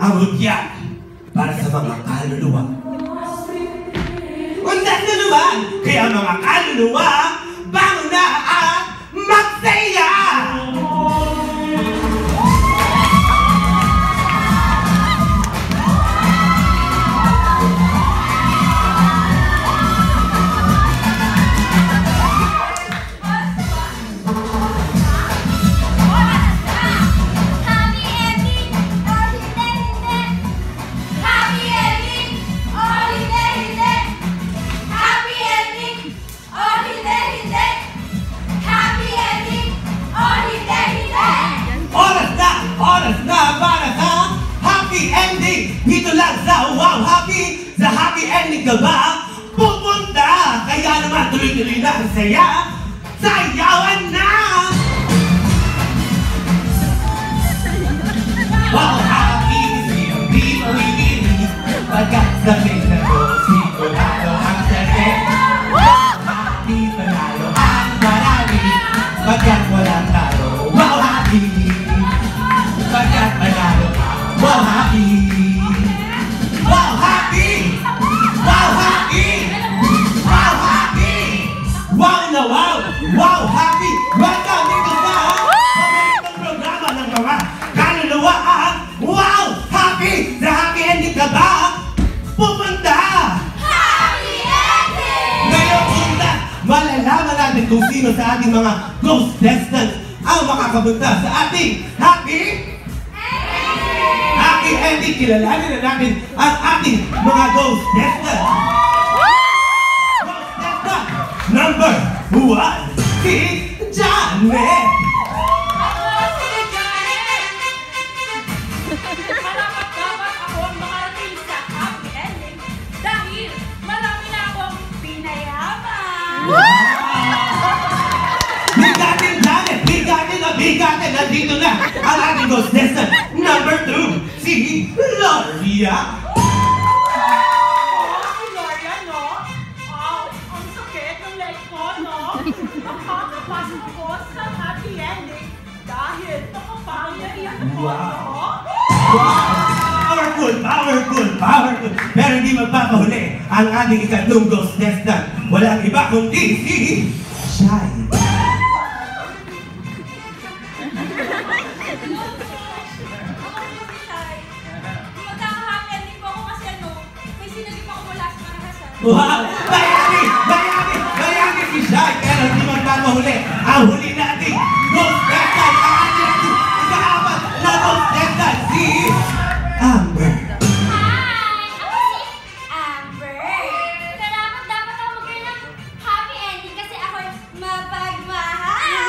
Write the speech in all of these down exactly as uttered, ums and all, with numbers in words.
ang rudyat para sa mga kaluluwa. Undas na naman, kaya mga kaluluwa, bangon na at magsaya! Dito lang sa Wow Happy, sa happy ending ka ba pupunta? Kaya naman tuloy-tuloy na ang saya, sayawan na! Wow Happy, siyang di mawigilin, pagkat sabihin na ko, sigurado ang sakit. Wow Happy, panalo ang marami, pagkat walang talo. Wow Happy, pagkat panalo ang Wow Happy. Wow Happy! Wow Happy! Wow Happy! Wow na wow! Wow Happy! Welcome dito sa paboritong programa ng mga kaluluwa ang Wow Happy! Sa happy ending ka ba pupunta? Happy ending! Ngayong una, malalaman natin kung sino sa ating mga ghost contestants ang makakapunta sa ating happy happy ending. Kilalanin na natin ang ating mga ghost contestants. Ghost contestant number one, si Janet. Ako si Janet! Malamat dapat ako ang makarating sa happy ending dahil marami na akong pinayaman! Bigatin Janet! Bigatin na bigatin! Nandito na ang ating ghost contestant number two, si Gloria. Oh, si Gloria, no? Oh, ang sakit ng leg ko, no? Makakapasok ako sa happy ending dahil nakapangyarihan ako, Wow. no? Wow! Powerful! Powerful! Powerful! Pero hindi magpapahuli ang ating ikatlong ghost contestant. Walang iba kundi si Shai. Wow! Bayani! Bayani! Bayani si Shai! Pero hindi magpapahuli ang huli natin ghost contestant! Ang ating ikaapat na ghost contestant, si Amber! Hi! Ako si Amber. Kailangan dapat ako magkaroon ng happy ending kasi ako'y mapagmahal.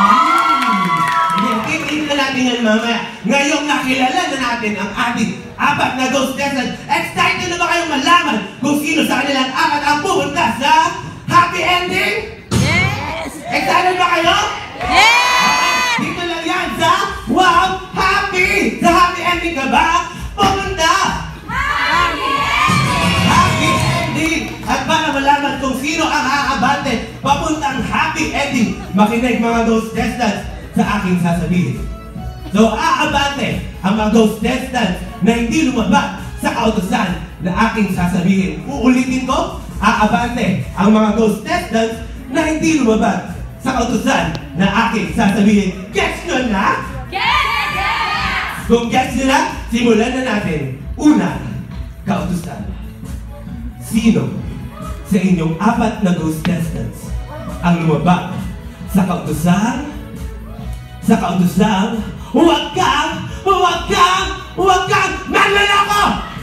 Hindi na natin yan mamaya. Ngayong nakilala na natin ang ating apat na ghost contestant, excited na ba kayong malaman kung sino sa kanilang apat ang pupunta sa happy ending? Yes! Excited ba kayo? Yes! Dito lang yan sa Wow Happy! Sa happy ending ka ba pupunta? Happy ending! Happy ending! At para malaman kung sino ang aabante papuntang happy ending, makinig mga ghost contestants sa aking sasabihin. So, aabante ang mga ghost contestants na hindi lumabas sa kautusan na aking sasabihin. Uulitin ko, aabante ang mga ghost contestants na hindi lumabas sa kautusan na aking sasabihin. Gets nyo na? Yes! Yes! Kung gets nyo na, simulan na natin. Una, kautusan. Sino sa inyong apat na ghost contestants ang lumabas sa kautusan? Sa kautusan, huwag kang, huwag kang, huwag kang manlaloko!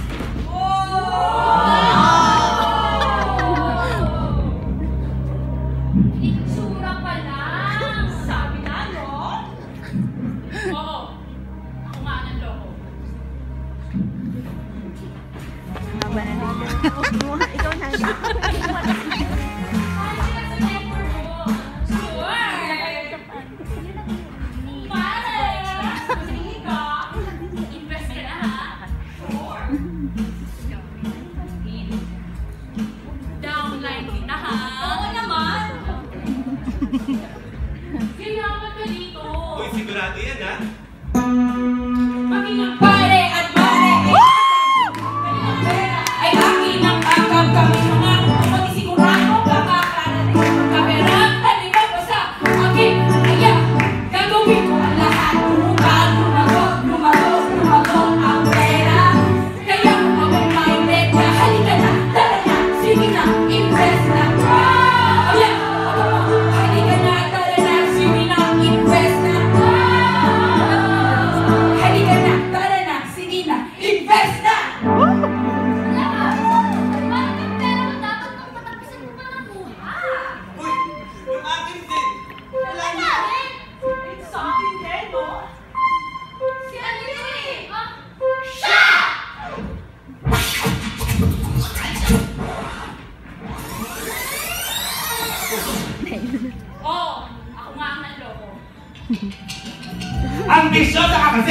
Itsura pa lang. Sabi na, no? Oo. Ako nga ng loko. Ikaw na. Downline din na ha? Oo naman! Kailangan ka dito! Uy, sigurado yan ha? Maging ang pare at pare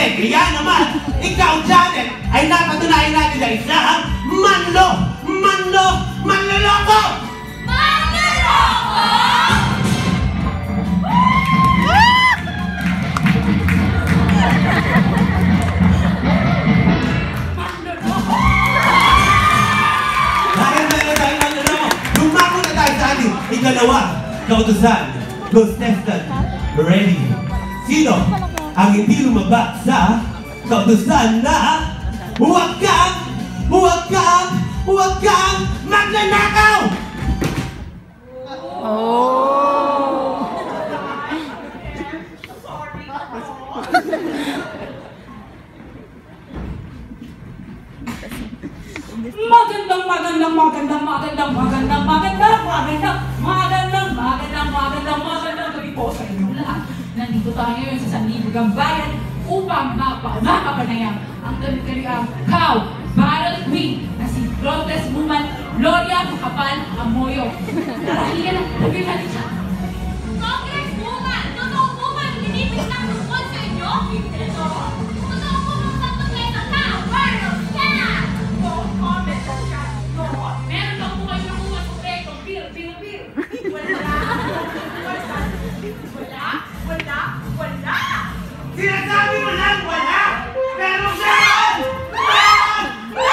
kaya naman, ikaw, Janet, ay napatunayan natin na isang manlo, manlo, manloloko! Manloloko! Dahil meron tayo manloloko, lumako na tayo sa ating ikalawa, kautusan, contestant, ready. Sino ang hindi lumabas sa kautusan na huwag kang, huwag kang, huwag kang magnanakaw! Sorry ako. Magandang, magandang, magandang, magandang, magandang, magandang, magandang, magandang, magandang, magandang, magandang gabi po sa inyong lahat. Nandito tayo ngayon sa Sanlibugang Bayan upang mapa mapapanayam ang kanilang cow battle queen na si Protest Woman Gloria Kapal Amoyo. Tara, halika na, labihan siya. Congresswoman! Totoo po ba binibig ng tungkol sa inyo? Hindi to. Totoo po bang patuloy sa cow battle? Yeah! Don't comment on that. No. Meron lang po kayo nakuha sa proyekto. Bill, Bill, Bill. Wala. Wala. Wala. Wala. Wala. Sinasabi mo lang wala! Pero meron! Meron!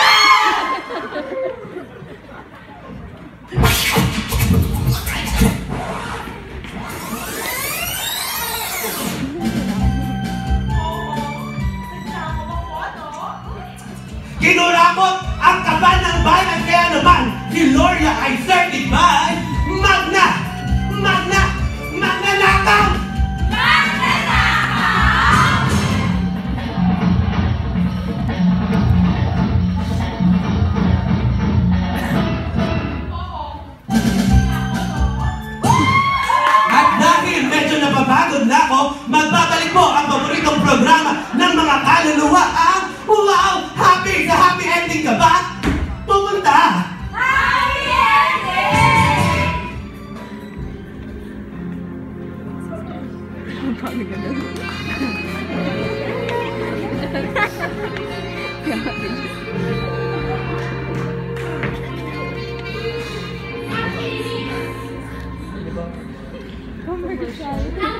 Kinurakot ang kaban ng bayan kaya naman si Gloria ay certified magna! Magna! Magnanakaw! At dahil medyo napapagod na ako, magbabalik po ang paboritong programa ng mga kaluluwa ang Wow! Happy sa happy ending ka ba? Pumunta! Happy ending! Ang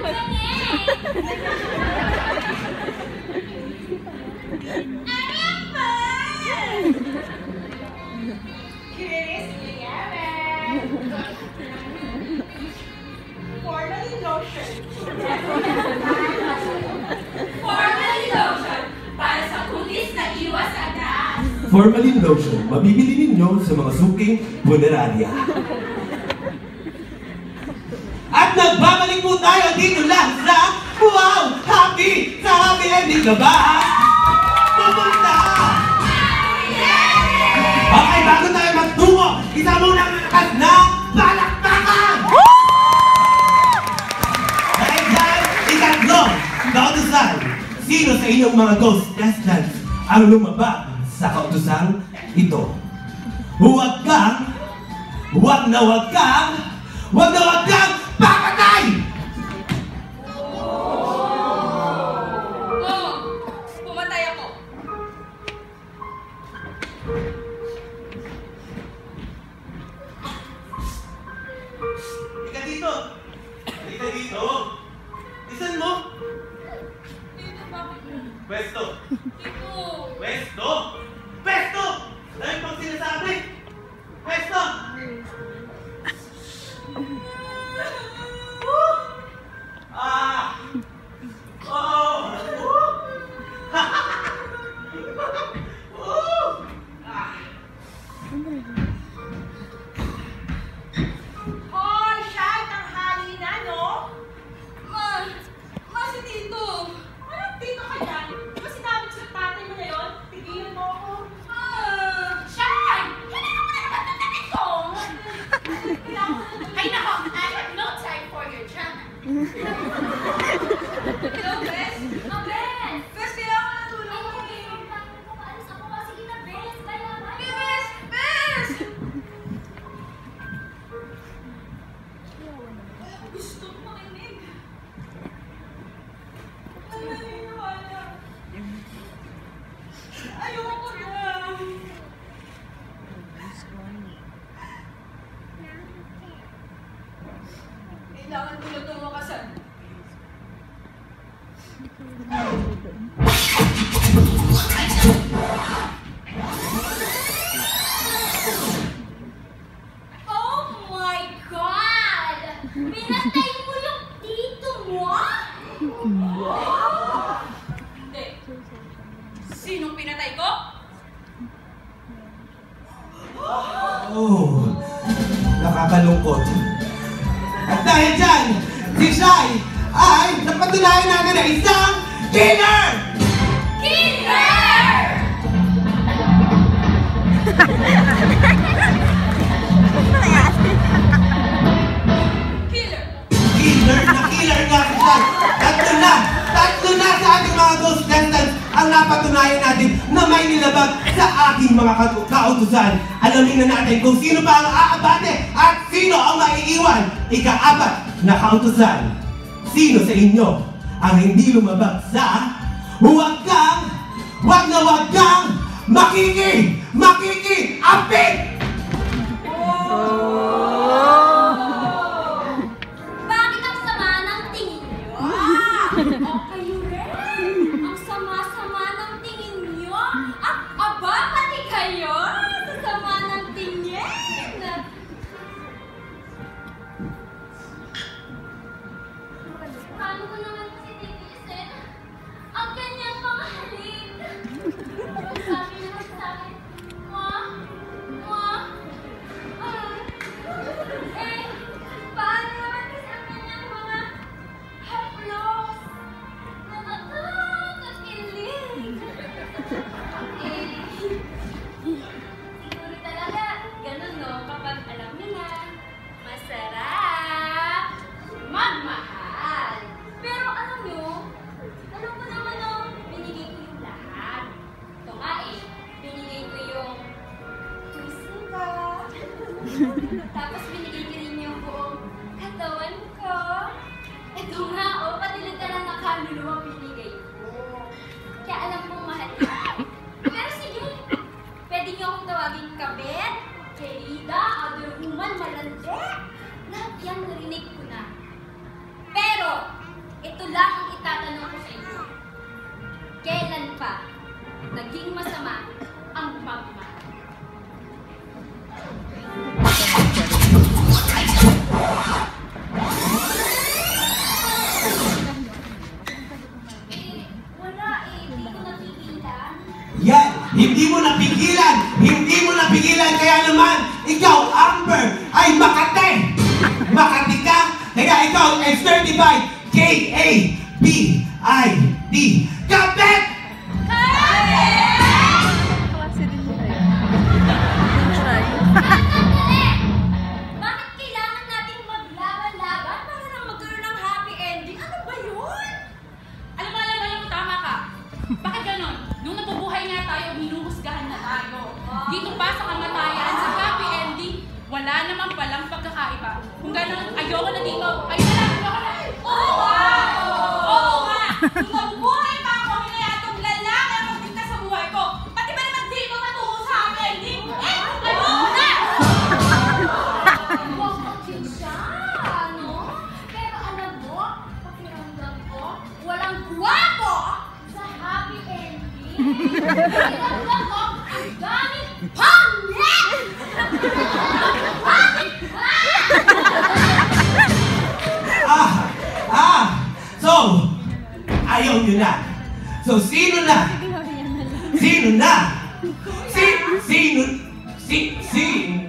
Kiss Liamen. Formalin lotion. Formalin lotion para sa kutis na iwas agad. Formalin lotion, mabibili ninyo sa mga suking punerarya. At nagbabalik po tayo dito lang sa Wow! Happy! Sa happy ending ka ba? Pumunta! Okay, bago tayo magtungo, isa muna ang lakas na palakpakan! Dahil dyan, ikatlo, kautusan, sino sa inyong mga ghost contestants ang lumabas sa kautusang ito? Huwag kang, huwag na huwag kang, huwag na huwag kang papatay! Oo, pumatay ako. Ika dito! Halika dito! Isan mo? Dito, bakit? Pwesto! Dito. Pwesto! Pwesto! Dahil pang sinasabi! Pwesto! Woo! Ah! Oh! Woo! Woo! Ah! pinatay ko? Oh, nakakalungkot. At dahil dyan, si Shai ay napatunayan natin na isang killer! Killer! Killer! Killer na killer nga si Shai! Tatlo na! Tatlo na sa ating mga ghost contestants ang napatunayan natin na may nilabag sa ating mga ka- kautusan. Alamin na natin kung sino pa ang aabate at sino ang maiiwan. Ika-apat na kautusan. Sino sa inyo ang hindi lumabag sa huwag kang, huwag na huwag kang makiki, makiki-apit! Bakit ang sama ng tingin niyo? O kayo rin? Ang sama-sama ng tingin niyo? Ah, aba, pati kayo? Sa sama ng tingin? Paano ko naman kasi titiisin ang kanyang mga halik? Sabi naman sa akin, Ma, Ma, ah, eh, paano naman kasi ang kanyang mga haplos na nakakakilig? Eh, siguro talaga, ganun no, kapag alam niyo na, masarap magmahal. Pero alam niyo, alam ko naman no, binigay ko yung lahat. Ito nga eh, binigay ko yung puso ka. Tapos binigay ko rin yung buong katawan ko. Ito nga oh, pati literal na kaluluwa binigay ko. Kaya alam kong mahal ka. Pero sige, pwede niyo akong tawagin kabit, querida, other woman, malandi. Lahat yan narinig ko na. Pero, ito lang ang itatanong ko sa inyo. Kailan pa naging masama ang pagmamahal? Eh, wala eh. Hindi ko napigilan. Yan! Hindi mo napigilan! Hindi mo napigilan! Kaya naman, ikaw, Amber, ay Makate! Makati ka! Kaya ikaw ay certified K A B I D Kapit! Bakit kailangan nating maglaban-laban para lang magkaroon ng happy ending? Ano ba yun? Alam mo, alam mo, alam mo, tama ka. Bakit ganon? Nung nabubuhay nga tayo, hinuhusgahan na tayo. Dito pa sa kamatayan, sa happy ending, wala naman palang pagkakaiba. Kung ganon, ayoko na dito. Ayoko na, ayoko na. Oo nga! Oo nga! Nung nabubuhay pa ako, hinayatong lalaki ang magdikta sa buhay ko. Pati ba naman di ko matungo sa happy ending? Eh, ayoko na! Huwag kang siya, no? Pero alam mo, pakiramdam ko, walang guwapo sa happy ending. Pakiramdam ko, ang daming pangit! Bakit ba? Ah! Ah! So, ayaw nyo na. So, sino na? Sino na? Si, sino? Si, sino